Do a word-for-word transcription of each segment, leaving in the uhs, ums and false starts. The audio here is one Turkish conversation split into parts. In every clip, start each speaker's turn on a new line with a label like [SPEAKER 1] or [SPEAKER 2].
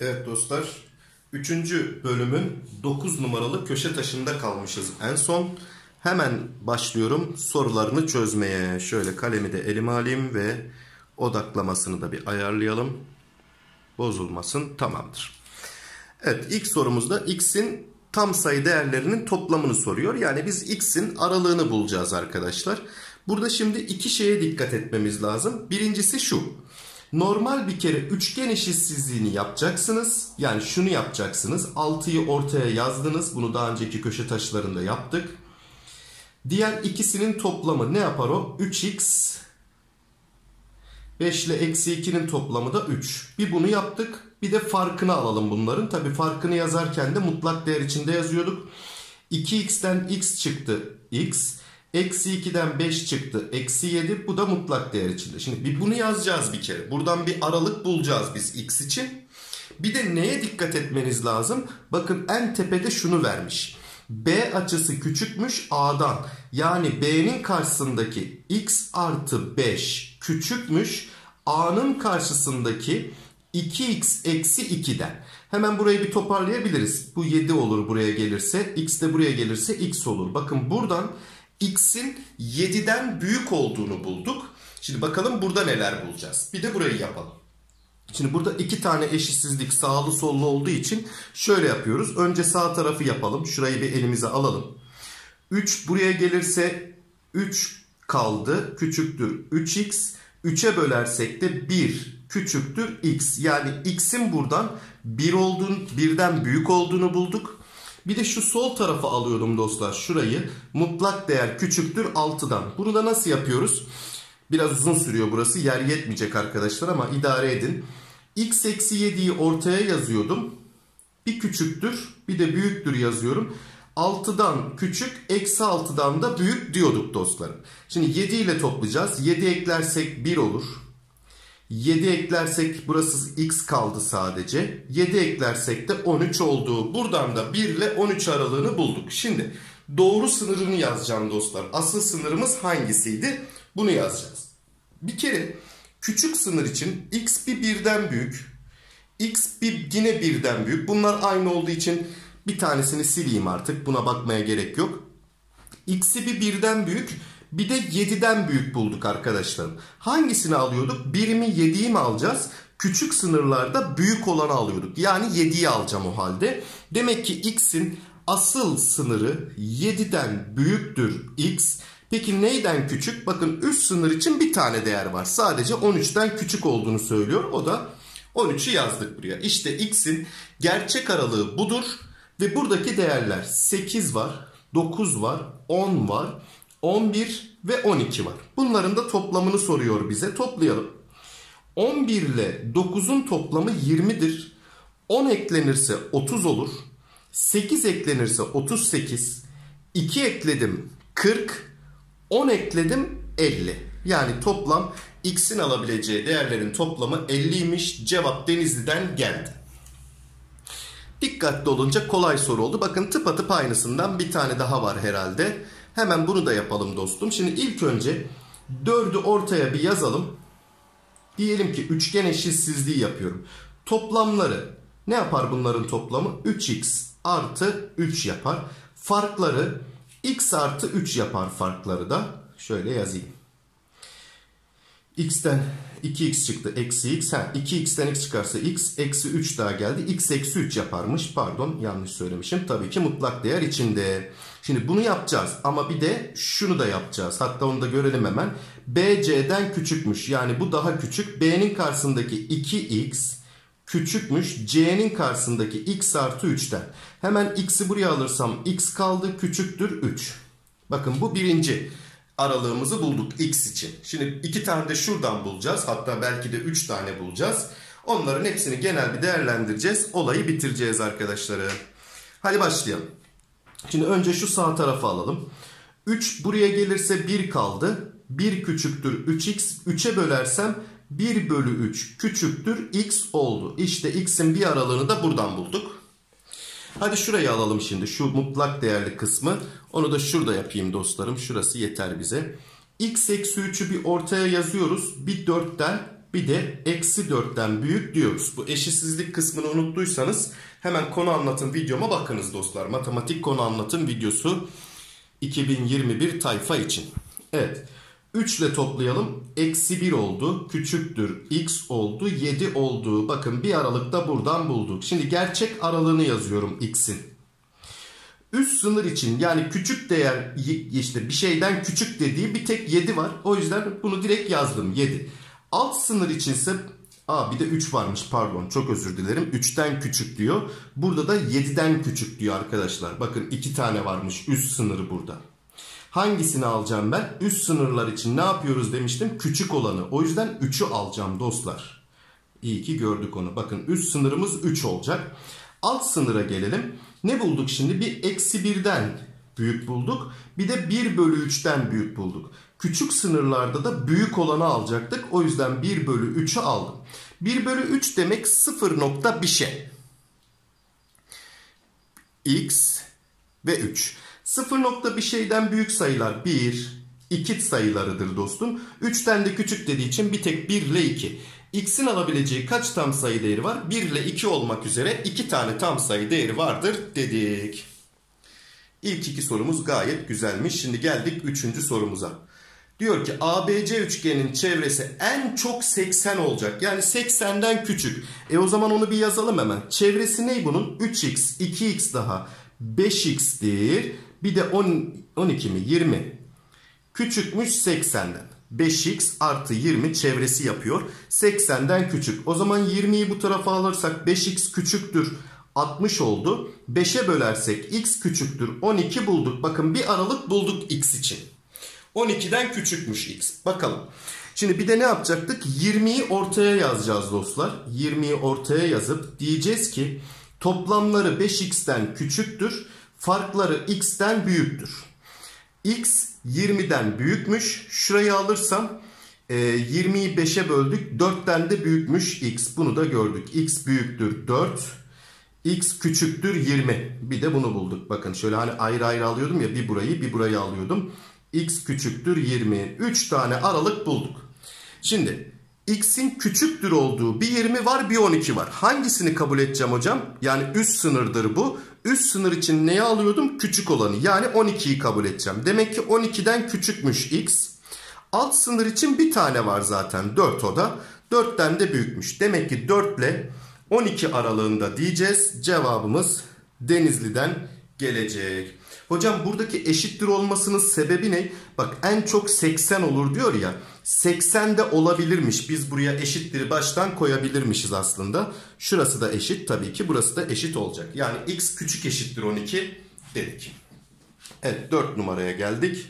[SPEAKER 1] Evet dostlar, üçüncü bölümün dokuz numaralı köşe taşında kalmışız en son. Hemen başlıyorum sorularını çözmeye. Şöyle kalemi de elime alayım ve odaklamasını da bir ayarlayalım. Bozulmasın, tamamdır. Evet, ilk sorumuzda x'in tam sayı değerlerinin toplamını soruyor. Yani biz x'in aralığını bulacağız arkadaşlar. Burada şimdi iki şeye dikkat etmemiz lazım. Birincisi şu. Normal bir kere üçgen eşitsizliğini yapacaksınız. Yani şunu yapacaksınız. altıyı ortaya yazdınız. Bunu daha önceki köşe taşlarında yaptık. Diğer ikisinin toplamı ne yapar o? üç x. beş ile eksi ikinin toplamı da üç. Bir bunu yaptık. Bir de farkını alalım bunların. Tabi farkını yazarken de mutlak değer içinde yazıyorduk. iki x'ten x çıktı. X. Eksi ikiden beş çıktı. Eksi yedi. Bu da mutlak değer içinde. Şimdi bir bunu yazacağız bir kere. Buradan bir aralık bulacağız biz x için. Bir de neye dikkat etmeniz lazım? Bakın en tepede şunu vermiş. B açısı küçükmüş A'dan. Yani B'nin karşısındaki x artı beş küçükmüş A'nın karşısındaki iki x eksi ikiden. Hemen burayı bir toparlayabiliriz. Bu yedi olur buraya gelirse. X de buraya gelirse x olur. Bakın buradan x'in yediden büyük olduğunu bulduk. Şimdi bakalım burada neler bulacağız. Bir de burayı yapalım. Şimdi burada iki tane eşitsizlik sağlı sollu olduğu için şöyle yapıyoruz. Önce sağ tarafı yapalım. Şurayı bir elimize alalım. üç buraya gelirse üç kaldı. Küçüktür üç x. üçe bölersek de bir küçüktür x. Yani x'in buradan bir olduğunu, birden büyük olduğunu bulduk. Bir de şu sol tarafı alıyorum dostlar. Şurayı mutlak değer küçüktür altıdan. Bunu da nasıl yapıyoruz? Biraz uzun sürüyor burası. Yer yetmeyecek arkadaşlar ama idare edin. X eksi yediyi ortaya yazıyordum. Bir küçüktür bir de büyüktür yazıyorum. altıdan küçük eksi altıdan da büyük diyorduk dostlarım. Şimdi yedi ile toplayacağız. yedi eklersek bir olur. yedi eklersek burası x kaldı sadece. yedi eklersek de on üç oldu. Buradan da bir ile on üç aralığını bulduk. Şimdi doğru sınırını yazacağım dostlar. Asıl sınırımız hangisiydi? Bunu yazacağız. Bir kere küçük sınır için x bir birden büyük. X bir yine birden büyük. Bunlar aynı olduğu için bir tanesini sileyim artık. Buna bakmaya gerek yok. X'i bir birden büyük. Bir de yediden büyük bulduk arkadaşlarım. Hangisini alıyorduk? biri mi yediyi mi alacağız? Küçük sınırlarda büyük olanı alıyorduk. Yani yediyi alacağım o halde. Demek ki x'in asıl sınırı yediden büyüktür x. Peki neyden küçük? Bakın üst sınır için bir tane değer var. Sadece on üçten küçük olduğunu söylüyor. O da on üçü yazdık buraya. İşte x'in gerçek aralığı budur. Ve buradaki değerler sekiz var, dokuz var, on var, on bir ve on iki var. Bunların da toplamını soruyor bize. Toplayalım. on bir ile dokuzun toplamı yirmidir. on eklenirse otuz olur. sekiz eklenirse otuz sekiz. iki ekledim kırk. on ekledim elli. Yani toplam x'in alabileceği değerlerin toplamı elliymiş. Cevap Denizli'den geldi. Dikkatli olunca kolay soru oldu. Bakın tıpatıp aynısından bir tane daha var herhalde. Hemen bunu da yapalım dostum. Şimdi ilk önce dördü ortaya bir yazalım. Diyelim ki üçgen eşitsizliği yapıyorum. Toplamları ne yapar bunların toplamı? üç x artı üç yapar. Farkları x artı üç yapar farkları da. Şöyle yazayım. X'ten iki x çıktı. Eksi x. Ha, iki x'ten x çıkarsa x. Eksi üç daha geldi. X eksi üç yaparmış. Pardon yanlış söylemişim. Tabii ki mutlak değer içinde. Şimdi bunu yapacağız. Ama bir de şunu da yapacağız. Hatta onu da görelim hemen. B C'den küçükmüş. Yani bu daha küçük. B'nin karşısındaki iki x küçükmüş. C'nin karşısındaki x artı üçten. Hemen x'i buraya alırsam x kaldı. Küçüktür üç. Bakın bu birinci aralığımızı bulduk x için. Şimdi iki tane de şuradan bulacağız. Hatta belki de üç tane bulacağız. Onların hepsini genel bir değerlendireceğiz. Olayı bitireceğiz arkadaşları. Hadi başlayalım. Şimdi önce şu sağ tarafa alalım. üç buraya gelirse bir kaldı. bir küçüktür üç x. üçe bölersem bir bölü üç küçüktür x oldu. İşte x'in bir aralığını da buradan bulduk. Hadi şurayı alalım şimdi. Şu mutlak değerli kısmı. Onu da şurada yapayım dostlarım. Şurası yeter bize. X eksi üçü bir ortaya yazıyoruz. Bir dörtten bir de eksi dörtten büyük diyoruz. Bu eşitsizlik kısmını unuttuysanız hemen konu anlatım videoma bakınız dostlar. Matematik konu anlatım videosu iki bin yirmi bir tayfa için. Evet. üç ile toplayalım. Eksi bir oldu. Küçüktür. X oldu. yedi oldu. Bakın bir aralıkta buradan bulduk. Şimdi gerçek aralığını yazıyorum x'in. Üst sınır için yani küçük değer işte bir şeyden küçük dediği bir tek yedi var. O yüzden bunu direkt yazdım yedi. Alt sınır içinse aa bir de üç varmış pardon çok özür dilerim. üçten küçük diyor. Burada da yediden küçük diyor arkadaşlar. Bakın iki tane varmış üst sınırı burada. Hangisini alacağım ben? Üst sınırlar için ne yapıyoruz demiştim? Küçük olanı. O yüzden üçü alacağım dostlar. İyi ki gördük onu. Bakın üst sınırımız üç olacak. Alt sınıra gelelim. Ne bulduk şimdi? Bir eksi birden büyük bulduk. Bir de bir bölü üçten büyük bulduk. Küçük sınırlarda da büyük olanı alacaktık. O yüzden bir bölü üçü aldım. bir bölü üç demek sıfır nokta bir şey. X ve üç. sıfır nokta bir şeyden büyük sayılar bir, iki sayılarıdır dostum. üçten de küçük dediği için bir tek bir ile iki. X'in alabileceği kaç tam sayı değeri var? bir ile iki olmak üzere iki tane tam sayı değeri vardır dedik. İlk iki sorumuz gayet güzelmiş. Şimdi geldik üçüncü sorumuza. Diyor ki A B C üçgenin çevresi en çok seksen olacak. Yani seksenden küçük. E o zaman onu bir yazalım hemen. Çevresi ne bunun? üç x, iki x daha beş x'tir. Bir de on, on iki mi? yirmi. Küçükmüş seksenden. beş x artı yirmi çevresi yapıyor. seksenden küçük. O zaman yirmiyi bu tarafa alırsak beş x küçüktür. altmış oldu. beşe bölersek x küçüktür. on iki bulduk. Bakın bir aralık bulduk x için. on ikiden küçükmüş x. Bakalım. Şimdi bir de ne yapacaktık? yirmiyi ortaya yazacağız dostlar. yirmiyi ortaya yazıp diyeceğiz ki toplamları beş x'ten küçüktür. Farkları x'ten büyüktür. X yirmiden büyükmüş. Şurayı alırsam e, yirmiyi beşe böldük. dörtten de büyükmüş x. Bunu da gördük. X büyüktür dört. X küçüktür yirmi. Bir de bunu bulduk. Bakın şöyle hani ayrı ayrı alıyordum ya. Bir burayı bir burayı alıyordum. X küçüktür yirmi. üç tane aralık bulduk. Şimdi x'in küçüktür olduğu bir yirmi var bir on iki var. Hangisini kabul edeceğim hocam? Yani üst sınırdır bu. Üst sınır için neyi alıyordum? Küçük olanı. Yani on ikiyi kabul edeceğim. Demek ki on ikiden küçükmüş x. Alt sınır için bir tane var zaten. dört o da. dörtten de büyükmüş. Demek ki dört ile on iki aralığında diyeceğiz. Cevabımız Denizli'den gelecek. Hocam buradaki eşittir olmasının sebebi ne? Bak en çok seksen olur diyor ya. seksen de olabilirmiş. Biz buraya eşitleri baştan koyabilirmişiz aslında. Şurası da eşit tabii ki. Burası da eşit olacak. Yani x küçük eşittir on iki dedik. Evet dört numaraya geldik.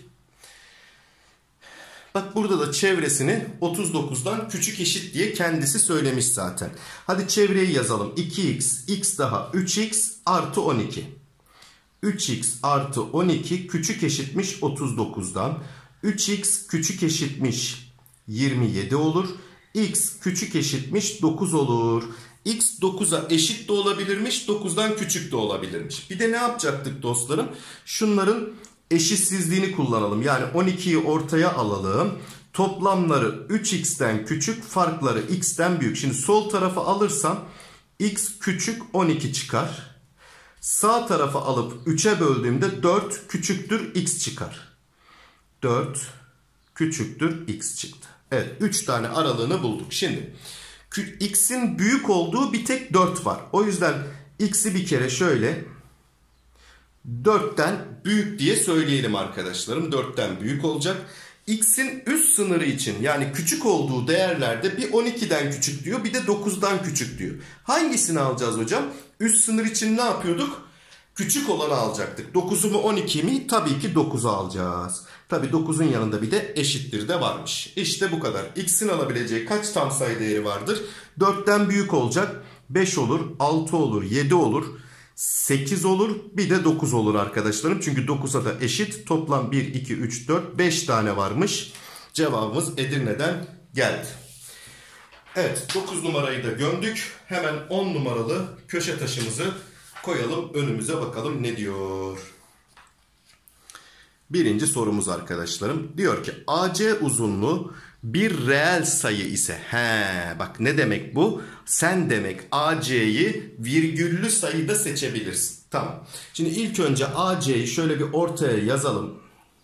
[SPEAKER 1] Bak burada da çevresini otuz dokuzdan küçük eşit diye kendisi söylemiş zaten. Hadi çevreyi yazalım. iki x, x daha üç x artı on iki. üç x artı on iki küçük eşitmiş otuz dokuzdan. üç x küçük eşitmiş yirmi yedi olur. X küçük eşitmiş dokuz olur. X dokuza eşit de olabilirmiş. dokuzdan küçük de olabilirmiş. Bir de ne yapacaktık dostlarım? Şunların eşitsizliğini kullanalım. Yani on ikiyi ortaya alalım. Toplamları üç x'ten küçük, farkları x'ten büyük. Şimdi sol tarafı alırsam x küçük on iki çıkar. Sağ tarafa alıp üçe böldüğümde dört küçüktür x çıkar. dört küçüktür x çıktı. Evet üç tane aralığını bulduk. Şimdi x'in büyük olduğu bir tek dört var. O yüzden x'i bir kere şöyle dörtten büyük diye söyleyelim arkadaşlarım. dörtten büyük olacak. X'in üst sınırı için yani küçük olduğu değerlerde bir on ikiden küçük diyor bir de dokuzdan küçük diyor. Hangisini alacağız hocam? Üst sınır için ne yapıyorduk? Küçük olanı alacaktık. dokuzu mu on iki mi? Tabii ki dokuzu alacağız. Tabii dokuzun yanında bir de eşittir de varmış. İşte bu kadar. X'in alabileceği kaç tam sayı değeri vardır? dörtten büyük olacak. beş olur, altı olur, yedi olur, sekiz olur, bir de dokuz olur arkadaşlarım. Çünkü dokuza da eşit. Toplam bir, iki, üç, dört, beş tane varmış. Cevabımız Edirne'den geldi. Evet dokuz numarayı da gömdük. Hemen on numaralı köşe taşımızı koyalım önümüze bakalım ne diyor. Birinci sorumuz arkadaşlarım. Diyor ki A C uzunluğu bir reel sayı ise, he bak ne demek bu? Sen demek A C'yi virgüllü sayıda seçebilirsin. Tamam. Şimdi ilk önce A C'yi şöyle bir ortaya yazalım.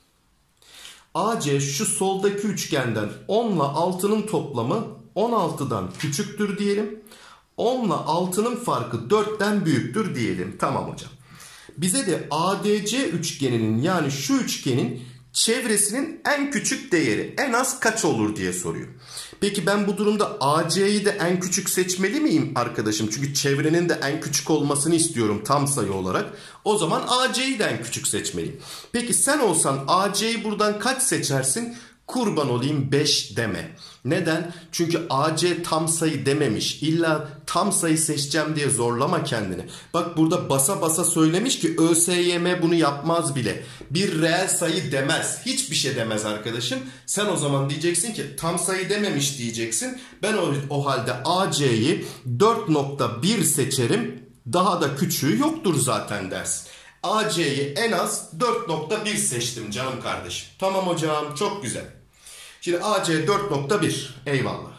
[SPEAKER 1] A C şu soldaki üçgenden on ile altının toplamı on altıdan küçüktür diyelim. on ile altının farkı dörtten büyüktür diyelim. Tamam hocam. Bize de A D C üçgeninin, yani şu üçgenin çevresinin en küçük değeri en az kaç olur diye soruyor. Peki ben bu durumda A C'yi de en küçük seçmeli miyim arkadaşım? Çünkü çevrenin de en küçük olmasını istiyorum tam sayı olarak. O zaman A C'yi de en küçük seçmeliyim. Peki sen olsan A C'yi buradan kaç seçersin? Kurban olayım beş deme. Neden? Çünkü A C tam sayı dememiş. İlla tam sayı seçeceğim diye zorlama kendini. Bak burada basa basa söylemiş ki ÖSYM bunu yapmaz bile. Bir reel sayı demez. Hiçbir şey demez arkadaşım. Sen o zaman diyeceksin ki tam sayı dememiş diyeceksin. Ben o, o halde A C'yi dört nokta bir seçerim. Daha da küçüğü yoktur zaten dersin. A C'yi en az dört nokta bir seçtim canım kardeşim. Tamam hocam, çok güzel. Şimdi A C dört nokta bir. Eyvallah.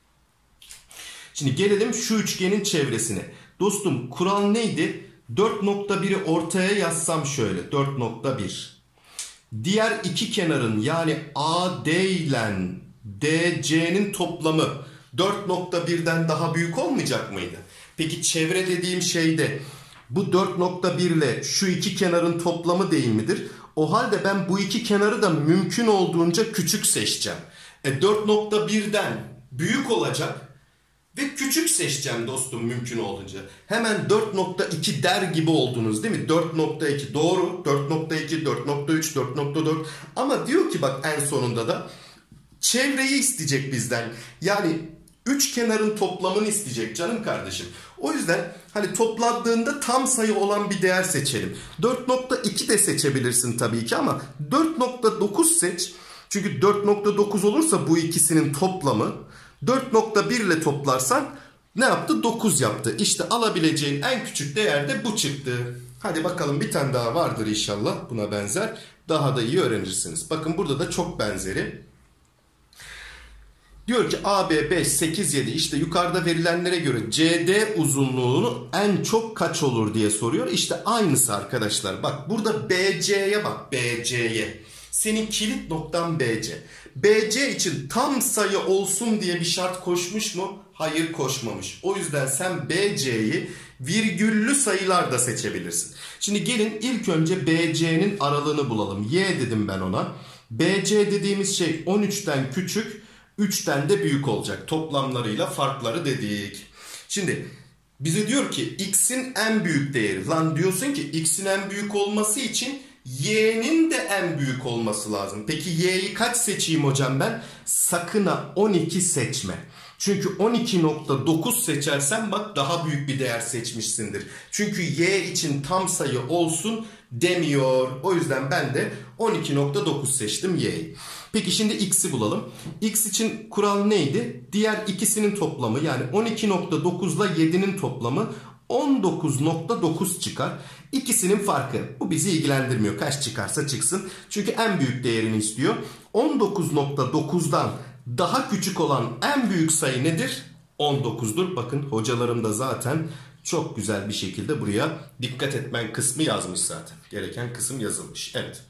[SPEAKER 1] Şimdi gelelim şu üçgenin çevresine. Dostum kural neydi? dört nokta biri ortaya yazsam şöyle. dört nokta bir. Diğer iki kenarın, yani A D ile D C'nin toplamı dört nokta birden daha büyük olmayacak mıydı? Peki çevre dediğim şeyde bu dört nokta bir ile şu iki kenarın toplamı değil midir? O halde ben bu iki kenarı da mümkün olduğunca küçük seçeceğim. E dört nokta birden büyük olacak ve küçük seçeceğim dostum mümkün olduğunca. Hemen dört nokta iki der gibi oldunuz değil mi? dört nokta iki doğru. dört nokta iki, dört nokta üç, dört nokta dört. Ama diyor ki bak en sonunda da çevreyi isteyecek bizden. Yani üç kenarın toplamını isteyecek canım kardeşim. O yüzden hani topladığında tam sayı olan bir değer seçelim. dört nokta iki de seçebilirsin tabii ki ama dört nokta dokuz seç. Çünkü dört nokta dokuz olursa bu ikisinin toplamı, dört nokta bir ile toplarsan ne yaptı? dokuz yaptı. İşte alabileceğin en küçük değer de bu çıktı. Hadi bakalım bir tane daha vardır inşallah buna benzer. Daha da iyi öğrenirsiniz. Bakın burada da çok benzeri. Diyor ki A B beş, sekiz, yedi, işte yukarıda verilenlere göre C D uzunluğunu en çok kaç olur diye soruyor. İşte aynısı arkadaşlar. Bak burada B C'ye bak, B C'ye. Senin kilit noktan B C. B C için tam sayı olsun diye bir şart koşmuş mu? Hayır, koşmamış. O yüzden sen B C'yi virgüllü sayılarda seçebilirsin. Şimdi gelin ilk önce B C'nin aralığını bulalım. Y dedim ben ona. B C dediğimiz şey on üçten küçük, üçten de büyük olacak. Toplamlarıyla farkları dedik. Şimdi bize diyor ki x'in en büyük değeri. Lan diyorsun ki x'in en büyük olması için y'nin de en büyük olması lazım. Peki y'yi kaç seçeyim hocam ben? Sakın ha on iki seçme. Çünkü on iki nokta dokuz seçersen bak daha büyük bir değer seçmişsindir. Çünkü y için tam sayı olsun demiyor. O yüzden ben de on iki nokta dokuz seçtim y'yi. Peki şimdi x'i bulalım. X için kural neydi? Diğer ikisinin toplamı, yani on iki nokta dokuz ile yedinin toplamı on dokuz nokta dokuz çıkar. İkisinin farkı. Bu bizi ilgilendirmiyor. Kaç çıkarsa çıksın. Çünkü en büyük değerini istiyor. on dokuz nokta dokuzdan daha küçük olan en büyük sayı nedir? on dokuzdur. Bakın hocalarım da zaten çok güzel bir şekilde buraya dikkat etmen kısmı yazmış zaten. Gereken kısım yazılmış. Evet.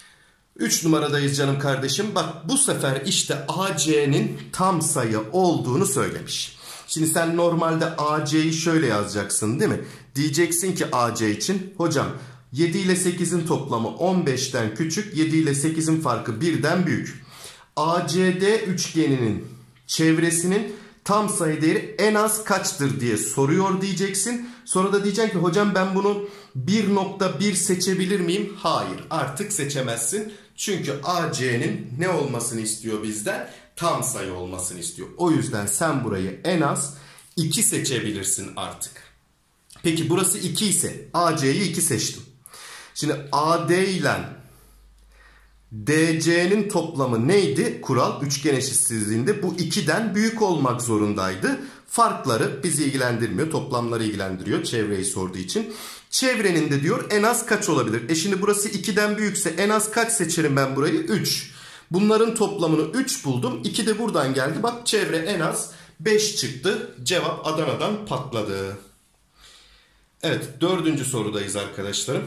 [SPEAKER 1] üç numaradayız canım kardeşim. Bak bu sefer işte A C'nin tam sayı olduğunu söylemiş. Şimdi sen normalde A C'yi şöyle yazacaksın değil mi? Diyeceksin ki A C için hocam yedi ile sekizin toplamı on beşten küçük, yedi ile sekizin farkı birden büyük. A C D üçgeninin çevresinin tam sayı değeri en az kaçtır diye soruyor diyeceksin. Sonra da diyeceksin ki hocam ben bunu bir nokta bir seçebilir miyim? Hayır, artık seçemezsin. Çünkü A C'nin ne olmasını istiyor bizden? Tam sayı olmasını istiyor. O yüzden sen burayı en az iki seçebilirsin artık. Peki burası iki ise A C'yi iki seçtim. Şimdi A D ile D C'nin toplamı neydi? Kural üçgen eşitsizliğinde bu ikiden büyük olmak zorundaydı. Farkları bizi ilgilendirmiyor. Toplamları ilgilendiriyor. Çevreyi sorduğu için. Çevrenin de diyor en az kaç olabilir? E şimdi burası ikiden büyükse en az kaç seçerim ben burayı? üç. Bunların toplamını üç buldum. iki de buradan geldi. Bak çevre en az beş çıktı. Cevap Adana'dan patladı. Evet, dördüncü sorudayız arkadaşlarım.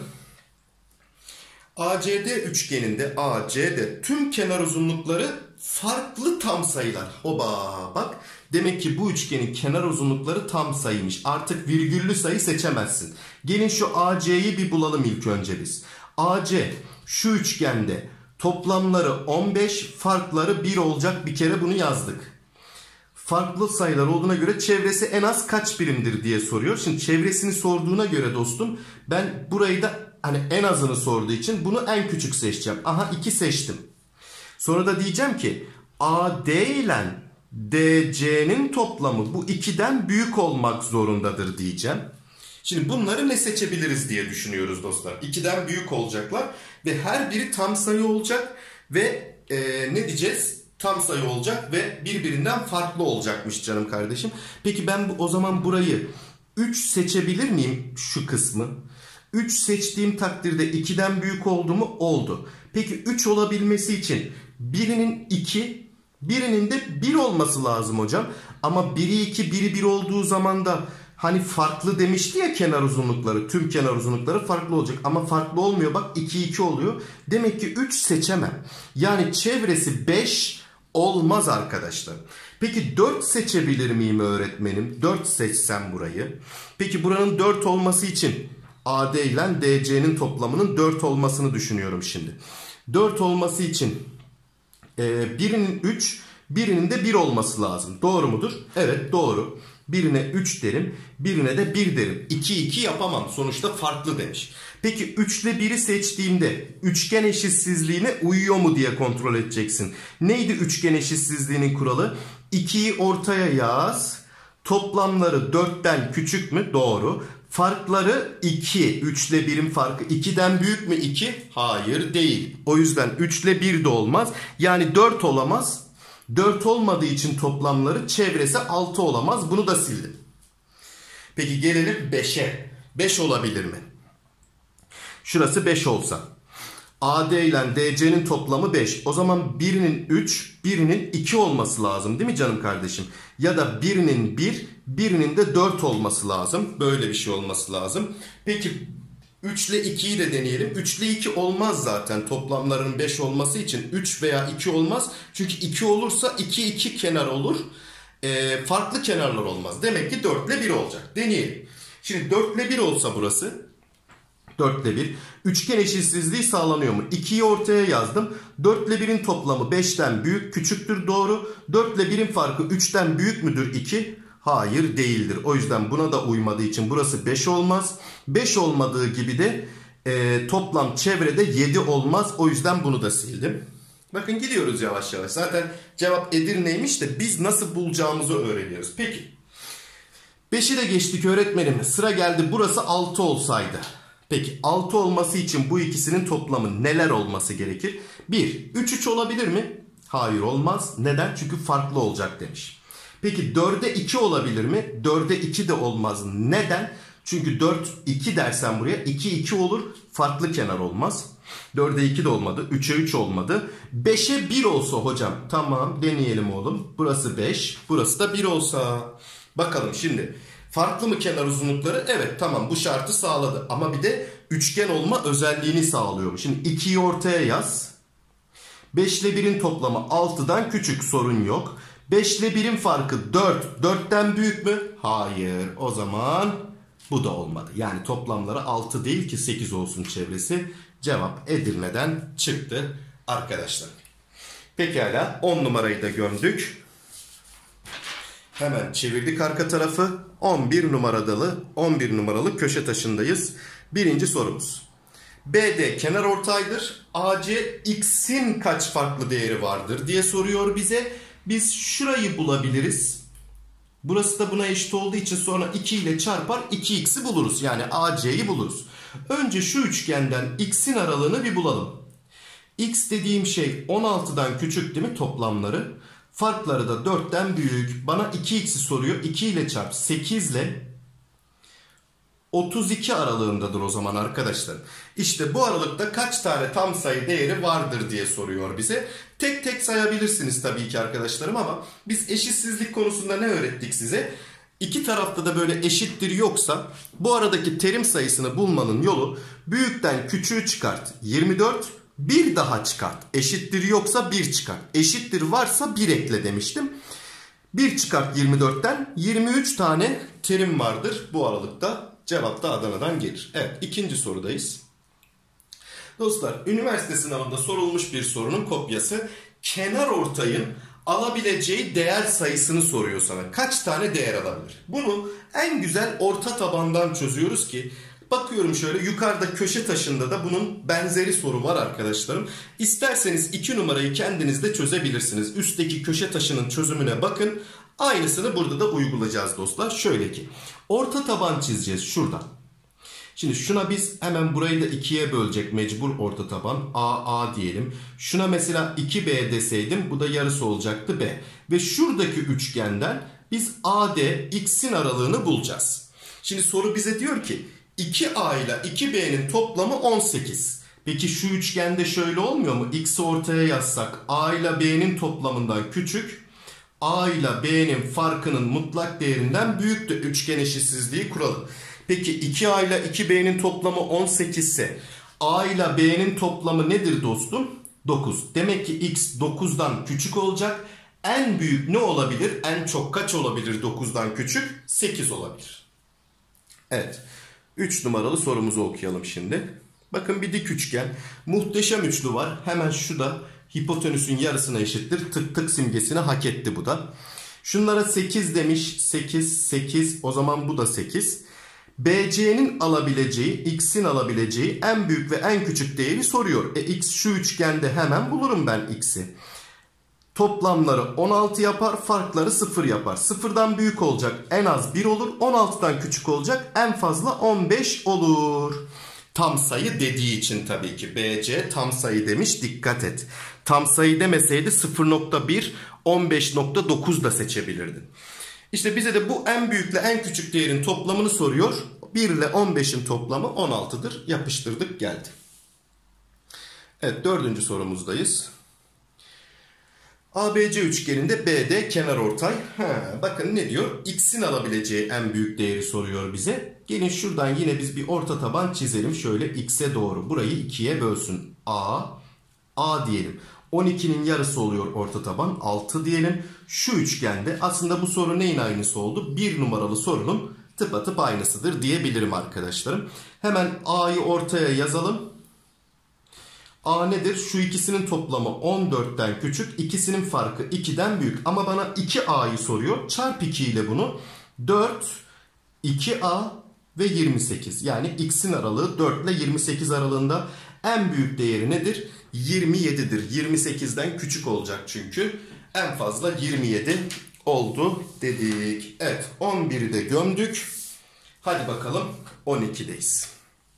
[SPEAKER 1] A C D üçgeninde A C D tüm kenar uzunlukları farklı tam sayılar. Oba bak. Demek ki bu üçgenin kenar uzunlukları tam sayıymış. Artık virgüllü sayı seçemezsin. Gelin şu A C'yi bir bulalım ilk önce biz. A C şu üçgende toplamları on beş, farkları bir olacak, bir kere bunu yazdık. Farklı sayılar olduğuna göre çevresi en az kaç birimdir diye soruyor. Şimdi çevresini sorduğuna göre dostum ben burayı da hani en azını sorduğu için bunu en küçük seçeceğim. Aha iki seçtim. Sonra da diyeceğim ki A D ile D C'nin toplamı bu ikiden büyük olmak zorundadır diyeceğim. Şimdi bunları ne seçebiliriz diye düşünüyoruz dostlar. ikiden büyük olacaklar ve her biri tam sayı olacak ve e, ne diyeceğiz? Tam sayı olacak ve birbirinden farklı olacakmış canım kardeşim. Peki ben bu, o zaman burayı üç seçebilir miyim şu kısmı? üç seçtiğim takdirde ikiden büyük oldu mu? Oldu. Peki üç olabilmesi için birinin iki, birinin de bir olması lazım hocam. Ama biri iki, biri bir olduğu zaman da hani farklı demişti ya kenar uzunlukları, tüm kenar uzunlukları farklı olacak. Ama farklı olmuyor bak iki iki oluyor. Demek ki üç seçemem. Yani çevresi beş olmaz arkadaşlar. Peki dört seçebilir miyim öğretmenim? dört seçsem burayı. Peki buranın dört olması için A D ile D C'nin toplamının dört olmasını düşünüyorum şimdi. dört olması için e, birinin üç, birinin de bir olması lazım. Doğru mudur? Evet doğru. Birine üç derim, birine de bir derim. iki iki yapamam. Sonuçta farklı demiş. Peki üç ile biri seçtiğimde üçgen eşitsizliğine uyuyor mu diye kontrol edeceksin. Neydi üçgen eşitsizliğinin kuralı? ikiyi ortaya yaz. Toplamları dörtten küçük mü? Doğru. Farkları iki. üç ile birin farkı ikiden büyük mü iki? Hayır değil. O yüzden üç ile bir de olmaz. Yani dört olamaz. dört olmadığı için toplamları çevresi altı olamaz. Bunu da sildim. Peki gelelim beşe. beş olabilir mi? Şurası beş olsa. A D ile D C'nin toplamı beş. O zaman birinin üç, birinin iki olması lazım değil mi canım kardeşim? Ya da birinin bir, birinin de dört olması lazım. Böyle bir şey olması lazım. Peki üç ile ikiyi de deneyelim. üç ile iki olmaz zaten toplamlarının beş olması için. üç veya iki olmaz. Çünkü iki olursa iki iki kenar olur. E, farklı kenarlar olmaz. Demek ki dört ile bir olacak. Deneyelim. Şimdi dört ile bir olsa burası. dört ile bir. Üçgen eşitsizliği sağlanıyor mu? ikiyi ortaya yazdım. dört ile birin toplamı beşten büyük küçüktür doğru. dört ile birin farkı üçten büyük müdür iki? Hayır değildir. O yüzden buna da uymadığı için burası beş olmaz. beş olmadığı gibi de e, toplam çevrede yedi olmaz. O yüzden bunu da sildim. Bakın gidiyoruz yavaş yavaş. Zaten cevap Edirne'ymiş de biz nasıl bulacağımızı öğreniyoruz. Peki. beşi de geçtik öğretmenim. Sıra geldi burası altı olsaydı. Peki altı olması için bu ikisinin toplamı neler olması gerekir? bir. üç üç olabilir mi? Hayır olmaz. Neden? Çünkü farklı olacak demiş. Peki dörde iki olabilir mi? dörde iki de olmaz. Neden? Çünkü dört iki dersen buraya iki iki olur. Farklı kenar olmaz. dörde iki de olmadı. üçe üç olmadı. beşe bir olsa hocam. Tamam deneyelim oğlum. Burası beş. Burası da bir olsa. Bakalım şimdi. Farklı mı kenar uzunlukları? Evet tamam bu şartı sağladı. Ama bir de üçgen olma özelliğini sağlıyor. Şimdi ikiyi ortaya yaz. beş ile birin toplamı altıdan küçük, sorun yok. beş ile birin farkı dört. dörtten büyük mü? Hayır. O zaman bu da olmadı. Yani toplamları altı değil ki sekiz olsun çevresi. Cevap Edirne'den çıktı arkadaşlar. Pekala on numarayı da gömdük. Hemen çevirdik arka tarafı. on bir numaralı on bir numaralı köşe taşındayız. Birinci sorumuz. B D kenarortaydır. A C x'in kaç farklı değeri vardır diye soruyor bize. Biz şurayı bulabiliriz. Burası da buna eşit olduğu için sonra iki ile çarpar iki x'i buluruz. Yani A C'yi buluruz. Önce şu üçgenden x'in aralığını bir bulalım. X dediğim şey on altıdan küçük değil mi toplamları? Farkları da dörtten büyük. Bana iki x'i soruyor. iki ile çarp sekiz ile otuz iki aralığındadır o zaman arkadaşlar. İşte bu aralıkta kaç tane tam sayı değeri vardır diye soruyor bize. Tek tek sayabilirsiniz tabii ki arkadaşlarım ama biz eşitsizlik konusunda ne öğrettik size? İki tarafta da böyle eşittir yoksa bu aradaki terim sayısını bulmanın yolu büyükten küçüğü çıkart yirmi dört, bir daha çıkart. Eşittir yoksa bir çıkart. Eşittir varsa bir ekle demiştim. bir çıkart yirmi dörtten yirmi üç tane terim vardır bu aralıkta. Cevap da Adana'dan gelir. Evet, ikinci sorudayız. Dostlar, üniversite sınavında sorulmuş bir sorunun kopyası. Kenarortayın alabileceği değer sayısını soruyor sana. Kaç tane değer alabilir? Bunu en güzel orta tabandan çözüyoruz ki bakıyorum şöyle yukarıda köşe taşında da bunun benzeri soru var arkadaşlarım. İsterseniz iki numarayı kendiniz de çözebilirsiniz. Üstteki köşe taşının çözümüne bakın. Aynısını burada da uygulayacağız dostlar. Şöyle ki orta taban çizeceğiz şuradan. Şimdi şuna biz hemen burayı da ikiye bölecek mecbur orta taban. A, A diyelim. Şuna mesela iki B deseydim bu da yarısı olacaktı B. Ve şuradaki üçgenden biz A D X'in aralığını bulacağız. Şimdi soru bize diyor ki iki A ile iki B'nin toplamı on sekiz. Peki şu üçgende şöyle olmuyor mu? X'i ortaya yazsak A ile B'nin toplamından küçük, A ile B'nin farkının mutlak değerinden büyüktür. Üçgen eşitsizliği kuralım. Peki iki A ile iki B'nin toplamı on sekiz ise A ile B'nin toplamı nedir dostum? dokuz. Demek ki X dokuzdan küçük olacak. En büyük ne olabilir? En çok kaç olabilir dokuzdan küçük? sekiz olabilir. Evet. üç numaralı sorumuzu okuyalım şimdi. Bakın bir dik üçgen. Muhteşem üçlü var. Hemen şu da hipotenüsün yarısına eşittir. Tık tık simgesini hak etti bu da. Şunlara sekiz demiş. sekiz, sekiz. O zaman bu da sekiz. B C'nin alabileceği, X'in alabileceği en büyük ve en küçük değeri soruyor. E X şu üçgende hemen bulurum ben X'i. Toplamları on altı yapar, farkları sıfır yapar. sıfırdan büyük olacak en az bir olur. on altıdan küçük olacak en fazla on beş olur. Tam sayı dediği için tabii ki B C tam sayı demiş, dikkat et. Tam sayı demeseydi sıfır nokta bir, on beş nokta dokuz da seçebilirdin. İşte bize de bu en büyükle en küçük değerin toplamını soruyor. bir ile on beşin toplamı on altıdır. Yapıştırdık geldi. Evet, dördüncü sorumuzdayız. A B C üçgeninde B D kenarortay. Ha, bakın ne diyor? X'in alabileceği en büyük değeri soruyor bize. Gelin şuradan yine biz bir orta taban çizelim. Şöyle X'e doğru. Burayı ikiye bölsün. A, A diyelim. on ikinin yarısı oluyor orta taban. altı diyelim. Şu üçgende aslında bu soru neyin aynısı oldu? bir numaralı sorunun tıpatıp aynısıdır diyebilirim arkadaşlarım. Hemen A'yı ortaya yazalım. A nedir? Şu ikisinin toplamı on dörtten küçük. İkisinin farkı ikiden büyük. Ama bana iki A'yı soruyor. Çarp iki ile bunu. dört, iki A ve yirmi sekiz. Yani X'in aralığı dört ile yirmi sekiz aralığında en büyük değeri nedir? yirmi yedidir. yirmi sekizden küçük olacak çünkü. En fazla yirmi yedi oldu dedik. Evet, on biri de gömdük. Hadi bakalım on ikideyiz.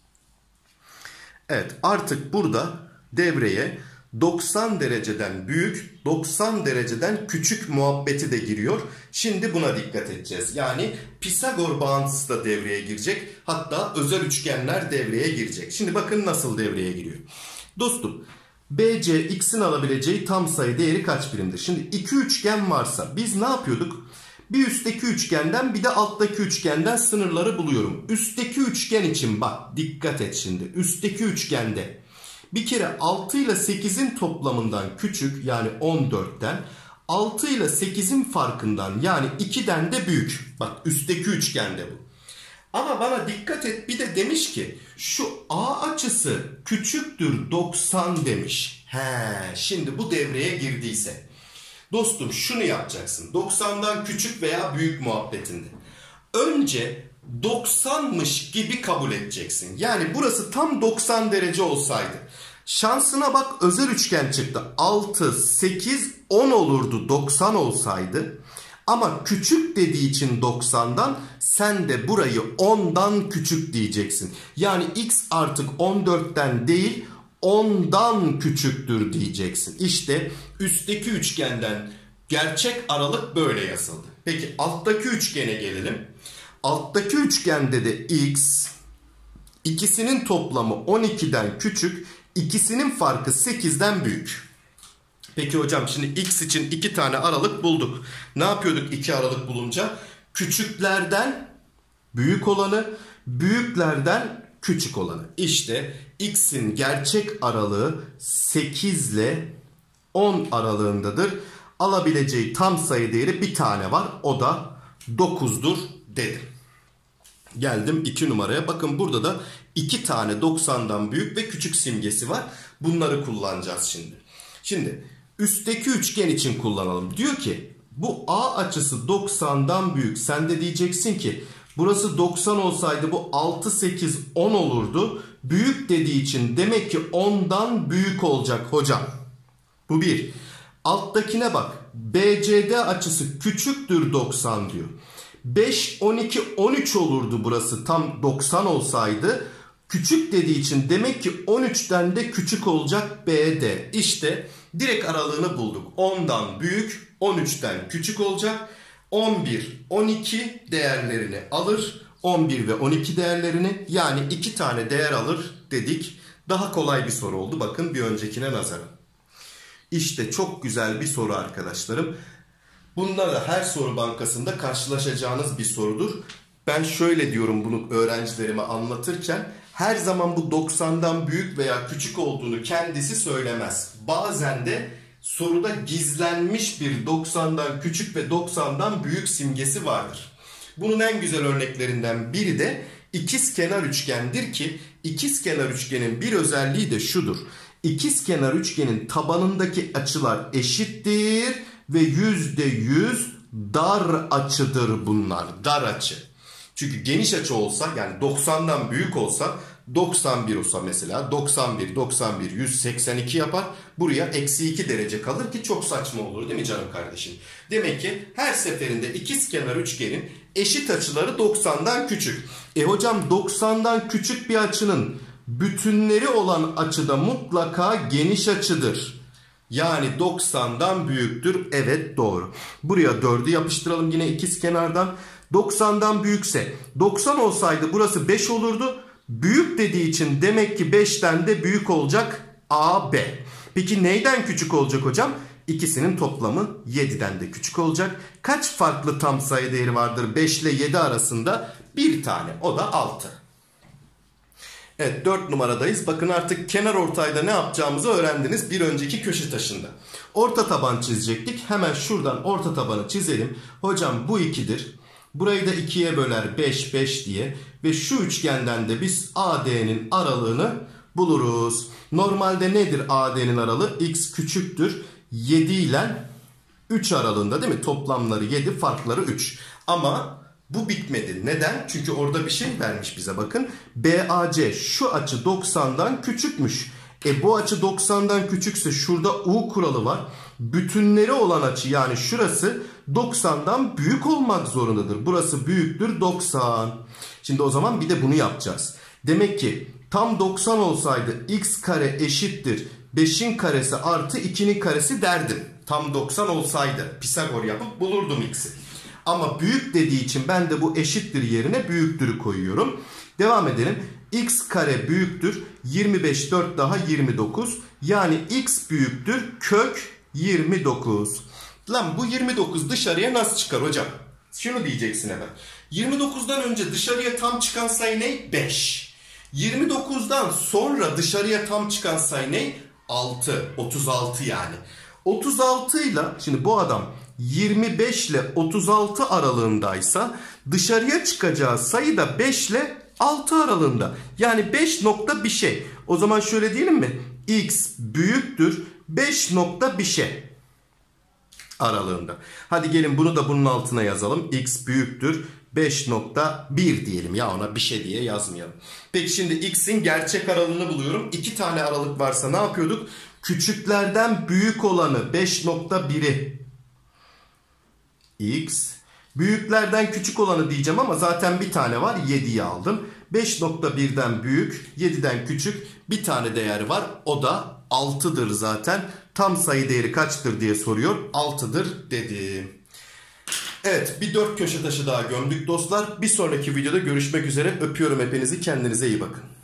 [SPEAKER 1] Evet, artık burada devreye doksan dereceden büyük, doksan dereceden küçük muhabbeti de giriyor. Şimdi buna dikkat edeceğiz. Yani Pisagor bağıntısı da devreye girecek. Hatta özel üçgenler devreye girecek. Şimdi bakın nasıl devreye giriyor. Dostum, B C X'in alabileceği tam sayı değeri kaç birimdir? Şimdi iki üçgen varsa biz ne yapıyorduk? Bir üstteki üçgenden bir de alttaki üçgenden sınırları buluyorum. Üstteki üçgen için bak dikkat et şimdi. Üstteki üçgende bir kere altı ile sekizin toplamından küçük yani on dörtten, altı ile sekizin farkından yani ikiden de büyük. Bak üstteki üçgende bu. Ama bana dikkat et, bir de demiş ki şu A açısı küçüktür doksan demiş. He, şimdi bu devreye girdiyse. Dostum şunu yapacaksın. doksandan küçük veya büyük muhabbetinde. Önce doksanmış gibi kabul edeceksin. Yani burası tam doksan derece olsaydı. Şansına bak, özel üçgen çıktı. altı, sekiz, on olurdu doksan olsaydı. Ama küçük dediği için doksandan sen de burayı ondan küçük diyeceksin. Yani X artık on dörtten değil ondan küçüktür diyeceksin. İşte üstteki üçgenden gerçek aralık böyle yazıldı. Peki alttaki üçgene gelelim. Alttaki üçgende de x, ikisinin toplamı on ikiden küçük, ikisinin farkı sekizden büyük. Peki hocam şimdi x için iki tane aralık bulduk. Ne yapıyorduk iki aralık bulunca? Küçüklerden büyük olanı, büyüklerden küçük olanı. İşte x'in gerçek aralığı sekiz ile on aralığındadır. Alabileceği tam sayı değeri bir tane var. O da dokuzdur dedim. Geldim iki numaraya. Bakın burada da iki tane doksandan büyük ve küçük simgesi var. Bunları kullanacağız şimdi. Şimdi üstteki üçgen için kullanalım. Diyor ki bu A açısı doksandan büyük. Sen de diyeceksin ki burası doksan olsaydı bu altı, sekiz, on olurdu. Büyük dediği için demek ki ondan büyük olacak hocam. Bu bir. Alttakine bak. B C D açısı küçüktür doksan diyor. beş, on iki, on üç olurdu burası tam doksan olsaydı. Küçük dediği için demek ki on üçten de küçük olacak B D. İşte direkt aralığını bulduk. ondan büyük, on üçten küçük olacak. on bir, on iki değerlerini alır. on bir ve on iki değerlerini, yani iki tane değer alır dedik. Daha kolay bir soru oldu bakın bir öncekine nazaran. İşte çok güzel bir soru arkadaşlarım. Bunlar da her soru bankasında karşılaşacağınız bir sorudur. Ben şöyle diyorum bunu öğrencilerime anlatırken, her zaman bu doksandan büyük veya küçük olduğunu kendisi söylemez. Bazen de soruda gizlenmiş bir doksandan küçük ve doksandan büyük simgesi vardır. Bunun en güzel örneklerinden biri de ikizkenar üçgendir ki ikizkenar üçgenin bir özelliği de şudur. İkizkenar üçgenin tabanındaki açılar eşittir ve yüzde yüz dar açıdır bunlar. Dar açı. Çünkü geniş açı olsa, yani doksandan büyük olsa, doksan bir olsa mesela doksan bir, doksan bir, yüz seksen iki yapar. Buraya eksi iki derece kalır ki çok saçma olur değil mi canım kardeşim? Demek ki her seferinde ikizkenar üçgenin eşit açıları doksandan küçük. E hocam doksandan küçük bir açının bütünleri olan açıda mutlaka geniş açıdır. Yani doksandan büyüktür. Evet, doğru. Buraya dördü yapıştıralım yine ikizkenardan. doksandan büyükse, doksan olsaydı burası beş olurdu. Büyük dediği için demek ki beşten de büyük olacak A B. Peki neyden küçük olacak hocam? İkisinin toplamı yediden de küçük olacak. Kaç farklı tam sayı değeri vardır beş ile yedi arasında? Bir tane, o da altı. Evet, dört numaradayız. Bakın artık kenar ortayda ne yapacağımızı öğrendiniz bir önceki köşe taşında. Orta taban çizecektik. Hemen şuradan orta tabanı çizelim. Hocam bu ikidir. Burayı da ikiye böler beş, beş diye. Ve şu üçgenden de biz A D'nin aralığını buluruz. Normalde nedir A D'nin aralığı? X küçüktür yedi ile üç aralığında değil mi? Toplamları yedi, farkları üç. Ama bu bitmedi. Neden? Çünkü orada bir şey vermiş bize bakın. B A C şu açı doksandan küçükmüş. E bu açı doksandan küçükse şurada U kuralı var. Bütünleri olan açı, yani şurası doksandan büyük olmak zorundadır. Burası büyüktür doksan. Şimdi o zaman bir de bunu yapacağız. Demek ki tam doksan olsaydı x kare eşittir beşin karesi artı ikinin karesi derdim. Tam doksan olsaydı Pisagor yapıp bulurdum x'i. Ama büyük dediği için ben de bu eşittir yerine büyüktürü koyuyorum. Devam edelim. X kare büyüktür yirmi beş, dört daha yirmi dokuz. Yani x büyüktür kök yirmi dokuz. Lan bu yirmi dokuz dışarıya nasıl çıkar hocam? Şunu diyeceksin hemen. yirmi dokuzdan önce dışarıya tam çıkan sayı ne? beş. yirmi dokuzdan sonra dışarıya tam çıkan sayı ne? altı. otuz altı yani. otuz altı ile şimdi bu adam yirmi beş ile otuz altı aralığındaysa dışarıya çıkacağı sayı da beş ile altı aralığında. Yani beş nokta bir şey. O zaman şöyle diyelim mi? X büyüktür beş nokta bir şey aralığında. Hadi gelin bunu da bunun altına yazalım. X büyüktür beş nokta bir diyelim ya, ona bir şey diye yazmayalım. Peki şimdi x'in gerçek aralığını buluyorum. iki tane aralık varsa ne yapıyorduk? Küçüklerden büyük olanı beş nokta biri x, büyüklerden küçük olanı diyeceğim ama zaten bir tane var, yediyi aldım. beş nokta birden büyük, yediden küçük bir tane değeri var, o da altıdır zaten. Tam sayı değeri kaçtır diye soruyor, altıdır dedim. Evet, bir dört köşe taşı daha gömdük dostlar. Bir sonraki videoda görüşmek üzere. Öpüyorum hepinizi. Kendinize iyi bakın.